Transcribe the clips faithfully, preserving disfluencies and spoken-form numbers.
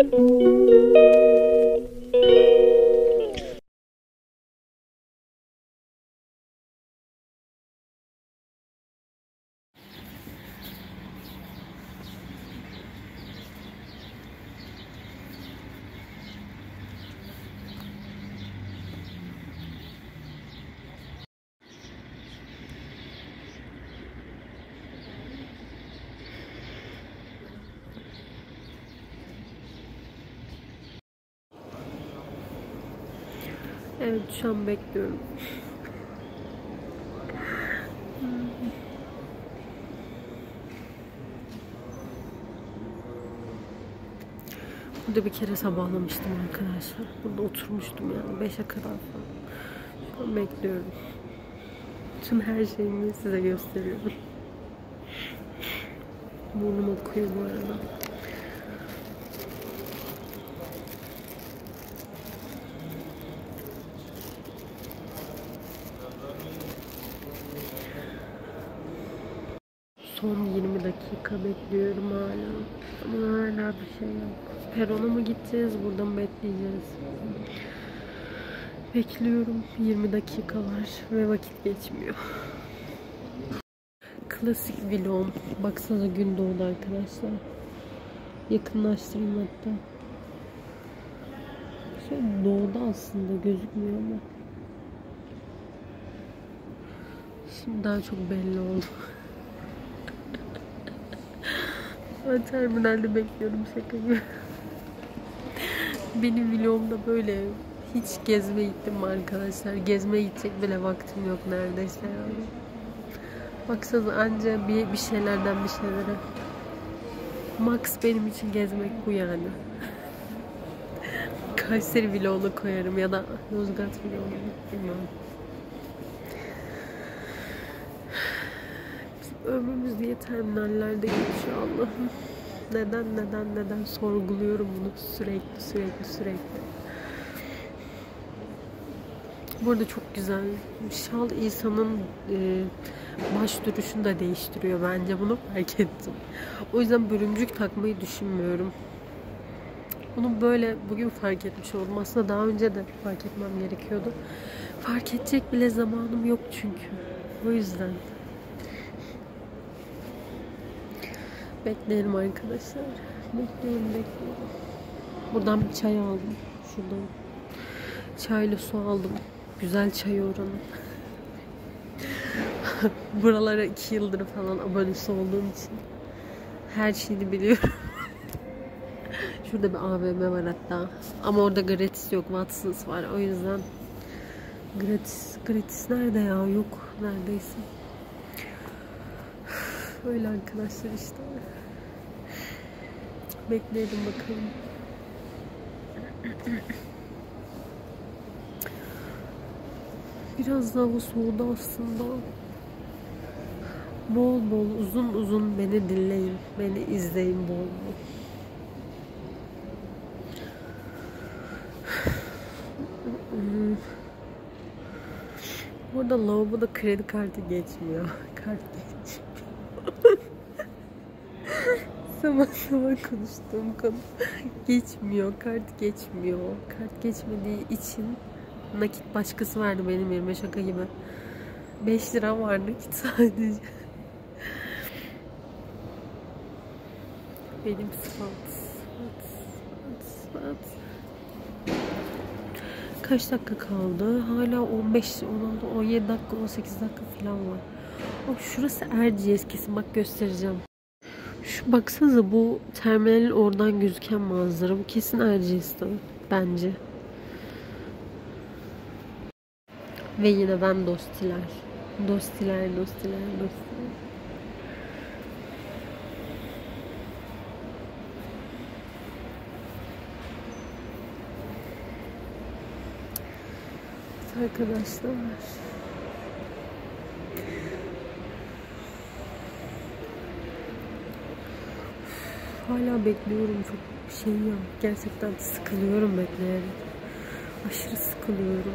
Evet, şu an bekliyorum. Burada bir kere sabahlamıştım arkadaşlar. Burada oturmuştum yani beşe kadar falan. Şu an bekliyorum. Tüm her şeyimi size gösteriyorum. Burnum okuyor bu arada. Son yirmi dakika bekliyorum hala. Ama hala bir şey yok. Perona mı gideceğiz, burada mı bekleyeceğiz? Bekliyorum. yirmi dakika var ve vakit geçmiyor. Klasik vlogum. Baksanıza gün doğdu arkadaşlar. Yakınlaştırayım hatta. Şöyle doğdu aslında, gözükmüyor ama. Şimdi daha çok belli oldu. Ben terminalde bekliyorum, şaka gibi. Benim vlogumda böyle hiç gezmeye gittim mi arkadaşlar? Gezmeye gidecek bile vaktim yok neredeyse yani. Baksanıza anca bir, bir şeylerden bir şeylere. Max benim için gezmek bu yani. Kayseri vlogunu koyarım ya da Yozgat vlogunu, bilmiyorum. Bizim ömrümüz diye terminallerde geçiyor Allah'ım. Neden neden neden sorguluyorum bunu sürekli sürekli sürekli. Bu arada çok güzel. Şal insanın e, baş duruşunu da değiştiriyor bence, bunu fark ettim. O yüzden bölümcük takmayı düşünmüyorum. Bunu böyle bugün fark etmiş oldum. Aslında daha önce de fark etmem gerekiyordu. Fark edecek bile zamanım yok çünkü. O yüzden. Bekleyelim arkadaşlar. Bekliyorum, bekliyorum. Buradan bir çay aldım. Şuradan. Çayla su aldım. Güzel çay oranı. Buralara iki yıldır falan abonesi olduğum için her şeyini biliyorum. Şurada bir A V M var hatta. Ama orada gratis yok. Watsons var. O yüzden gratis. Gratis nerede ya? Yok neredeyse. Öyle arkadaşlar işte. Bekleyelim bakalım. Biraz daha soğudu aslında. Bol bol uzun uzun beni dinleyin. Beni izleyin bol bol. Burada lavaboda kredi kartı geçmiyor. Kart geçmiyor. Sabah sabah konuştuğum konu geçmiyor. Kart geçmiyor. Kart geçmediği için nakit başkası verdi benim yerime, şaka gibi. beş lira var nakit sadece. Benim sıfat. Sıfat. Sıfat. Kaç dakika kaldı? Hala on beş, on altı, on yedi dakika, on sekiz dakika falan var. Oh, şurası Erciyes kesin, bak göstereceğim. Şu baksanıza, bu terminalin oradan gözüken manzara. Bu kesin Erciyes'te bence. Ve yine ben dostiler. Dostiler, dostiler, dostiler. Arkadaşlar. Hala bekliyorum, çok şey ya. Gerçekten sıkılıyorum bekleyerek. Aşırı sıkılıyorum.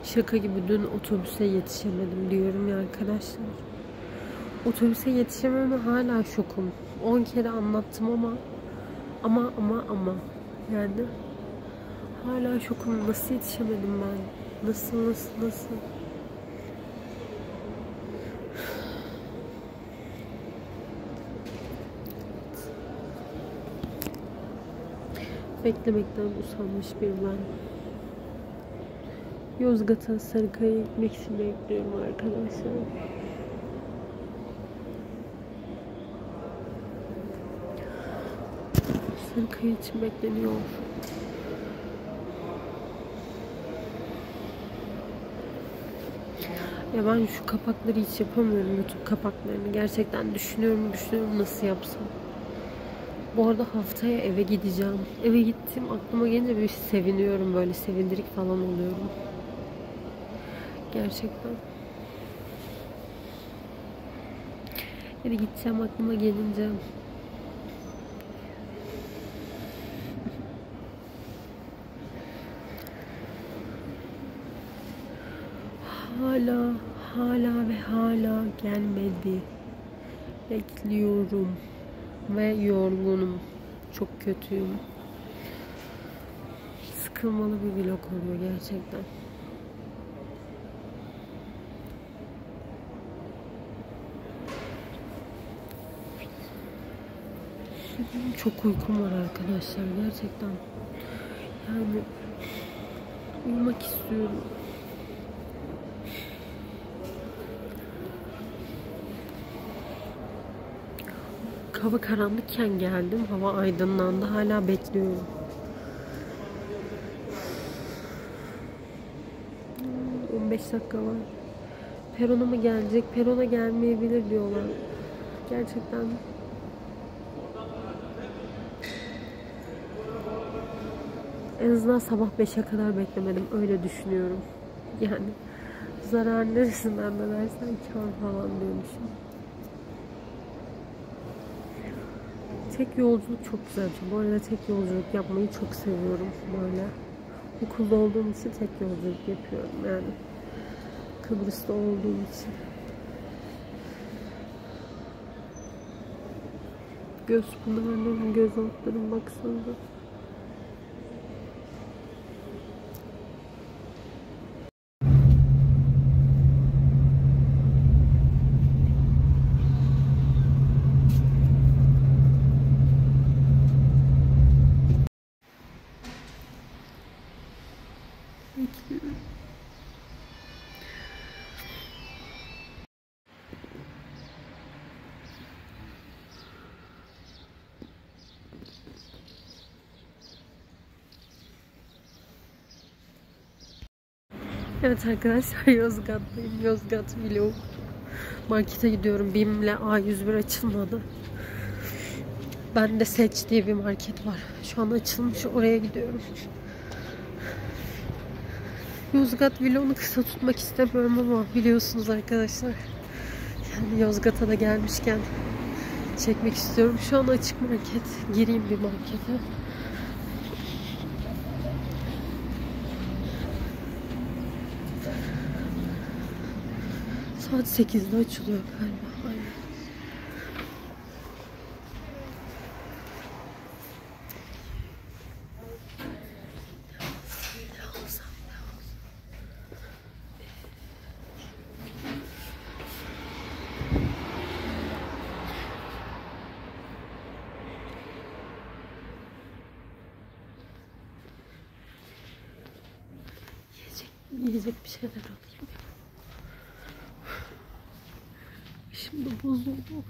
Şaka gibi dün otobüse yetişemedim diyorum ya arkadaşlar. Otobüse yetişememe hala şokum. on kere anlattım ama ama ama ama yani hala şokum. Nasıl yetişemedim ben? Nasıl nasıl nasıl? Beklemekten usanmış bir ben. Yozgat'a, Sarıkaya'ya gitmek için bekliyorum arkadaşlar. Sarıkaya için bekleniyor. Ya ben şu kapakları hiç yapamıyorum. YouTube kapaklarını. Gerçekten düşünüyorum, düşünüyorum nasıl yapsam. Bu arada haftaya eve gideceğim. Eve gittim aklıma gelince bir seviniyorum. Böyle sevindirik falan oluyorum. Gerçekten. Eve gideceğim aklıma gelince. Hala, hala ve hala gelmedi. Bekliyorum. Ve yorgunum. Çok kötüyüm. Sıkılmalı bir vlog oluyor gerçekten. Çok uykum var arkadaşlar gerçekten. Yani uyumak istiyorum. Hava karanlıkken geldim. Hava aydınlandı. Hala bekliyorum. on beş dakika var. Perona mı gelecek? Perona gelmeyebilir diyorlar. Gerçekten. En azından sabah beşe kadar beklemedim. Öyle düşünüyorum. Yani zarar neresinden de dersen kâr falan diyormuşum. Tek yolculuk çok güzel bir şey. Bu arada tek yolculuk yapmayı çok seviyorum böyle. Okulda olduğum için tek yolculuk yapıyorum yani. Kıbrıs'ta olduğum için. Göz pınarlarım, göz altlarım baksanıza. Evet arkadaşlar, Yozgat'tayım. Yozgat vlog. Markete gidiyorum. BİM'le A yüz bir açılmadı. Ben de Seç diye bir market var. Şu an açılmış. Oraya gidiyorum. Yozgat vlogunu kısa tutmak istemiyorum ama biliyorsunuz arkadaşlar. Yani Yozgat'a da gelmişken çekmek istiyorum. Şu an açık market. Gireyim bir markete. Saat sekizde açılıyor galiba. Aynen. Yiyecek, yiyecek bir şeyler alayım. Şimdi bozuldu.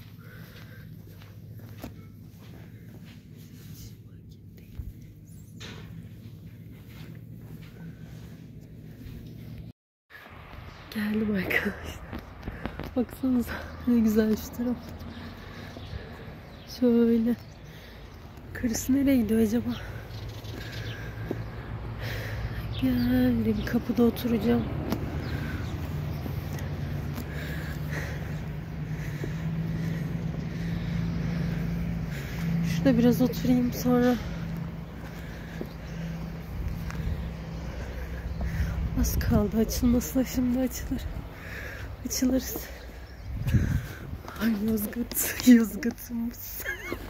Geldim arkadaşlar. Baksanıza ne güzel şu taraf. Şöyle. Karısı nereye gidiyor acaba? Geldim. Kapıda oturacağım. Şurada biraz oturayım sonra. Az kaldı açılmasına, şimdi açılır. Açılırız. Ay Yozgat, Yozgat'ımız.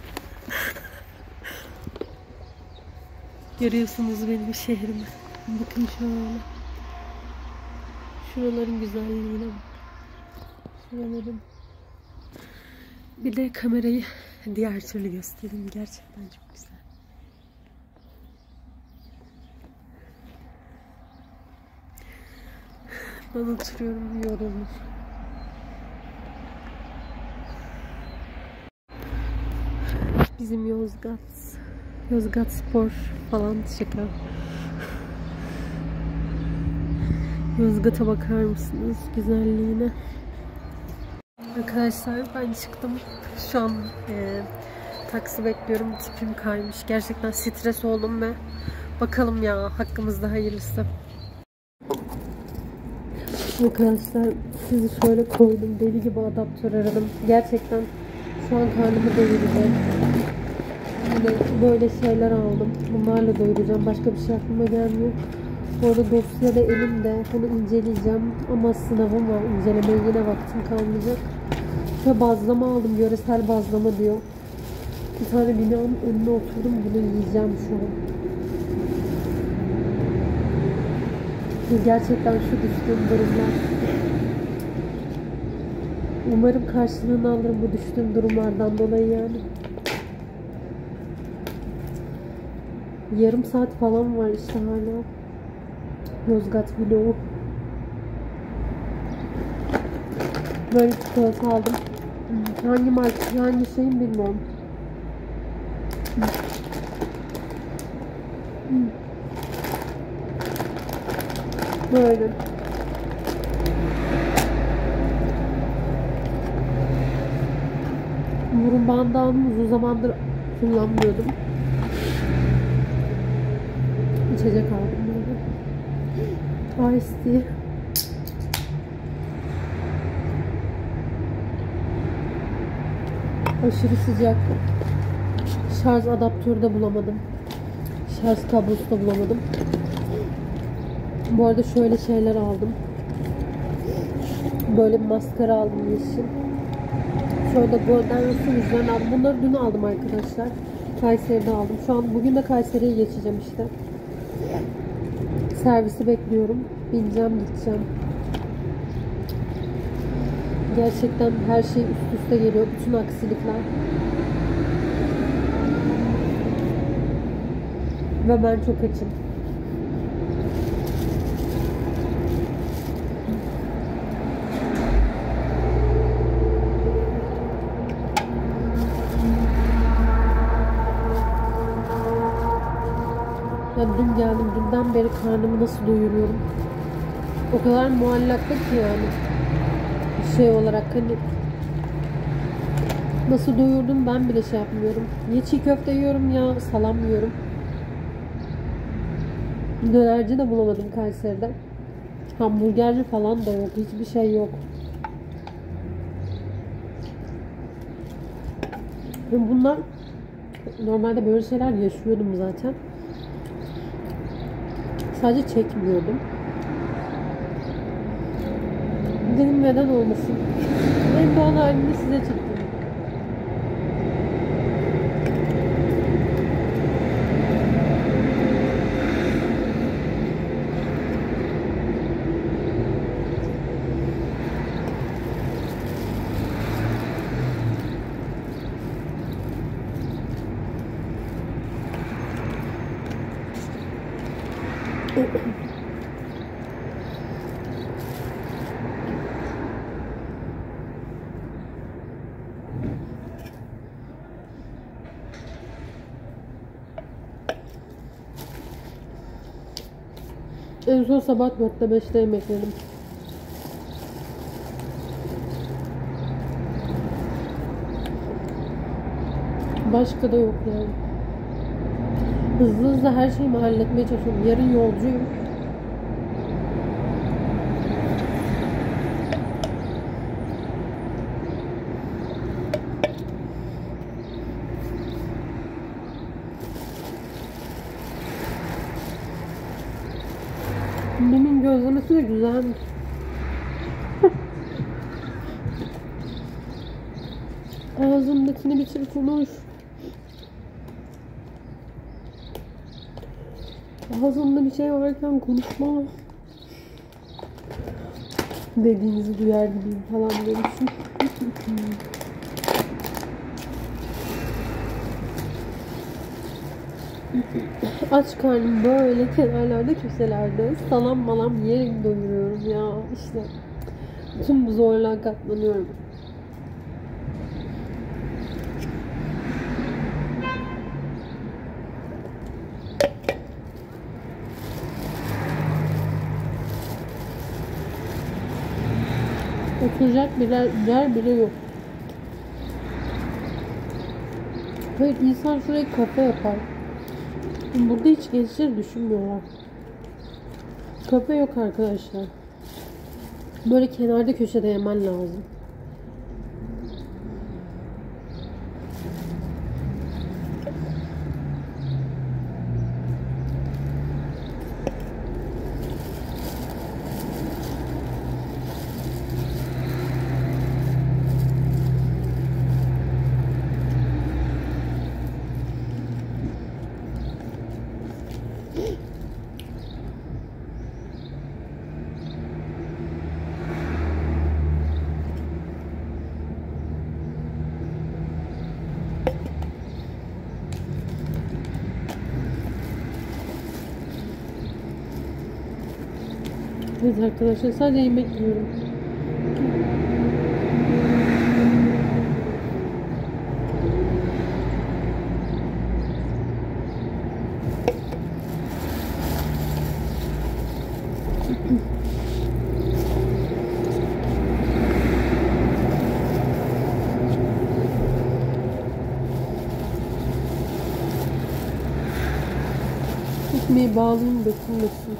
Görüyorsunuz benim şehrimi. Bakın şöyle. Şuraların güzelliğine bak. Şuraların. Bir de kamerayı diğer türlü göstereyim. Gerçekten çok güzel. Ben oturuyorum, yorulmuş. Bizim Yozgat. Yozgat Spor falan şaka. Yozgat'a bakar mısınız güzelliğine? Arkadaşlar ben çıktım. Şu an e, taksi bekliyorum. Tipim kaymış. Gerçekten stres oldum ve bakalım ya, hakkımızda hayırlısı. Arkadaşlar sizi şöyle koydum. Deli gibi adaptör aradım. Gerçekten şu an karnımı doyuracağım. Yine böyle şeyler aldım. Bunlarla doyuracağım. Başka bir şey aklıma gelmiyor. Bu arada dosya da elimde. Bunu inceleyeceğim. Ama sınavım var. İncelemeye yine vaktim kalmayacak. Şöyle bazlama aldım. Yöresel bazlama diyor. Bir tane binanın önüne oturdum. Bunu yiyeceğim şu an. Gerçekten şu düştüğüm durumlar. Umarım karşılığını alırım bu düştüğüm durumlardan dolayı yani. Yarım saat falan var işte hala. Yozgat vlogu. Böyle çikolata aldım. Hangi marka, hangi şeyin bilmiyorum. Böyle. Burun bandı aldım. Uzun zamandır kullanmıyordum. İçecek aldım böyle. Ice tea. Aşırı sıcak. Şarj adaptörü de bulamadım. Şarj kablosu da bulamadım. Bu arada şöyle şeyler aldım. Böyle bir maskara aldım yeşil. Şöyle Golden Rose'un üzerine aldım. Bunları dün aldım arkadaşlar. Kayseri'de aldım. Şu an bugün de Kayseri'ye geçeceğim işte. Servisi bekliyorum. Bineceğim, gideceğim. Gerçekten her şey üst üste geliyor. Bütün aksilikler. Ve ben çok açım. Ya dün geldim. Dünden beri karnımı nasıl doyuruyorum. O kadar muallakta ki yani. Şey olarak hani nasıl doyurdum ben bile şey yapmıyorum. Ya çiğ köfte yiyorum ya salam yiyorum. Dönerci de bulamadım Kayseri'de. Hamburgerci falan da yok. Hiçbir şey yok. Bunlar normalde böyle şeyler yaşıyordum zaten. Sadece çekmiyordum. Dedim neden olmasın. En doğal halini size çektim. En son sabah dörtte beşte yemek yedim. Başka da yok yani. Hızlı hızlı her şeyimi halletmeye çalışıyorum. Yarın yolcuyum. Benim gözlemesi de güzelmiş. Ağzımdakini bitir konuş. Ağzımda bir şey varken konuşma. Dediğinizi duyar gibiyim falan demişim. Aç karnım böyle kenarlarda köşelerde salam malam yiyerek doyuruyorum ya işte. Tüm bu zorluğa katlanıyorum. Oturacak bir yer bile yok. Hayır, insan şuraya kafe yapar. Burada hiç gençleri düşünmüyorlar. Kafe yok arkadaşlar. Böyle kenarda köşede yemen lazım. Evet arkadaşlar, sadece yemek yiyorum. Ekmeği bağlayayım dökülmesin.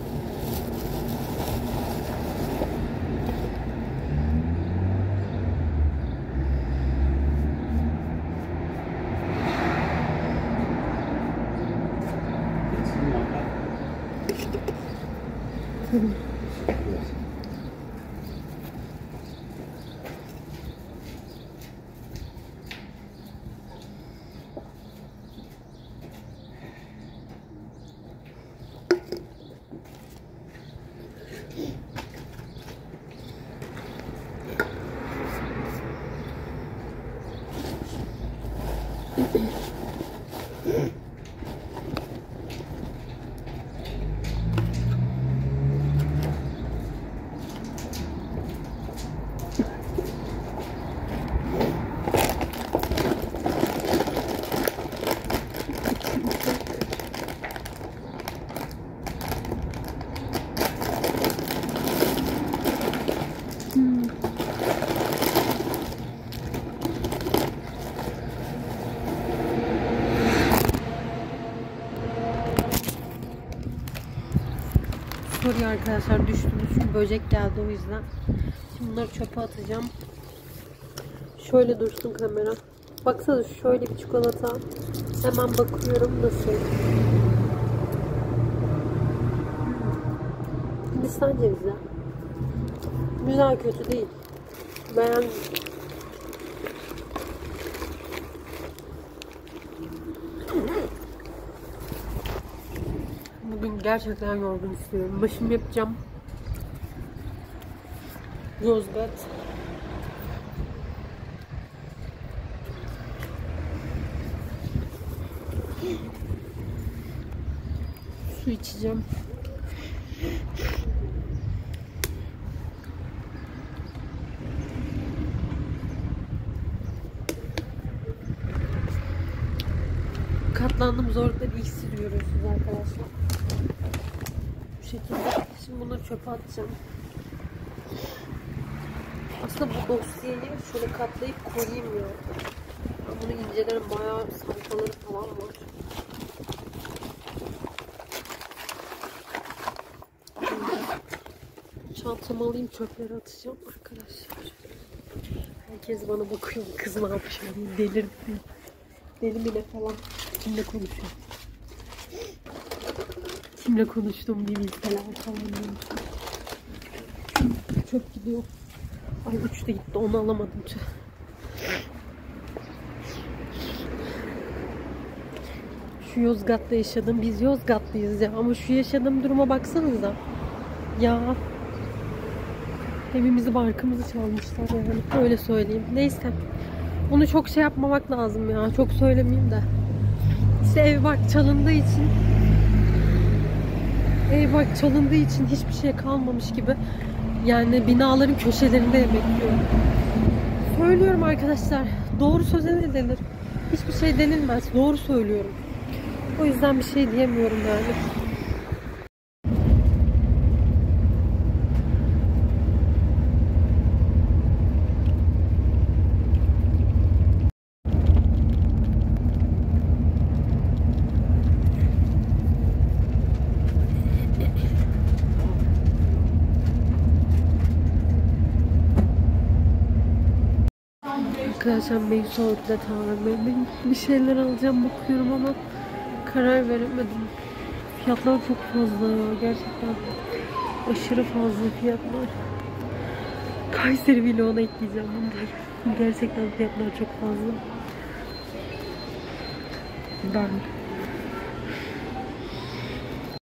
Soruyor arkadaşlar, düştünüz çünkü böcek geldi, o yüzden. Şimdi bunları çöpe atacağım. Şöyle dursun kamera. Baksana, şöyle bir çikolata. Hemen bakıyorum nasıl. Hindistan cevizi. Güzel, kötü değil. Beğendim. Bugün gerçekten yorgun istiyorum. Başımı yapacağım. Yozgat. Su içeceğim. Katlandığım zorlukları iyi hissediyorsunuz arkadaşlar. Bu şekilde. Şimdi bunları çöpe atacağım. Aslında bu dosyayı şöyle katlayıp koyayım ya. Ben bunu incelerim, bayağı sayfaları falan var. Çantamı alayım, çöpleri atacağım arkadaşlar. Herkes bana bakıyor, kız ne yapmış diye delirdi. Deli mi ne falan. Kimle konuşuyor? kimle konuştuğumu bir bilseler falan. Çöp gidiyor. Ay uçtu gitti, onu alamadım. Şu Yozgat'ta yaşadım. Biz Yozgatlıyız ya. Ama şu yaşadığım duruma baksanıza. Ya. Evimizi barkımızı çalmışlar yani. Öyle söyleyeyim. Neyse. Onu çok şey yapmamak lazım ya. Çok söylemeyeyim de. İşte ev bark çalındığı için ev bark çalındığı için hiçbir şey kalmamış gibi. Yani binaların köşelerinde yemek yiyorum. Söylüyorum arkadaşlar. Doğru söze ne denir? Hiçbir şey denilmez. Doğru söylüyorum. O yüzden bir şey diyemiyorum yani. Arkadaşlar Meysu Outlet A V M. Bir şeyler alacağım bakıyorum ama karar veremedim. Fiyatlar çok fazla ya. Gerçekten aşırı fazla fiyatlar. Kayseri vloguna ekleyeceğim bunları. Gerçekten fiyatlar çok fazla. Ben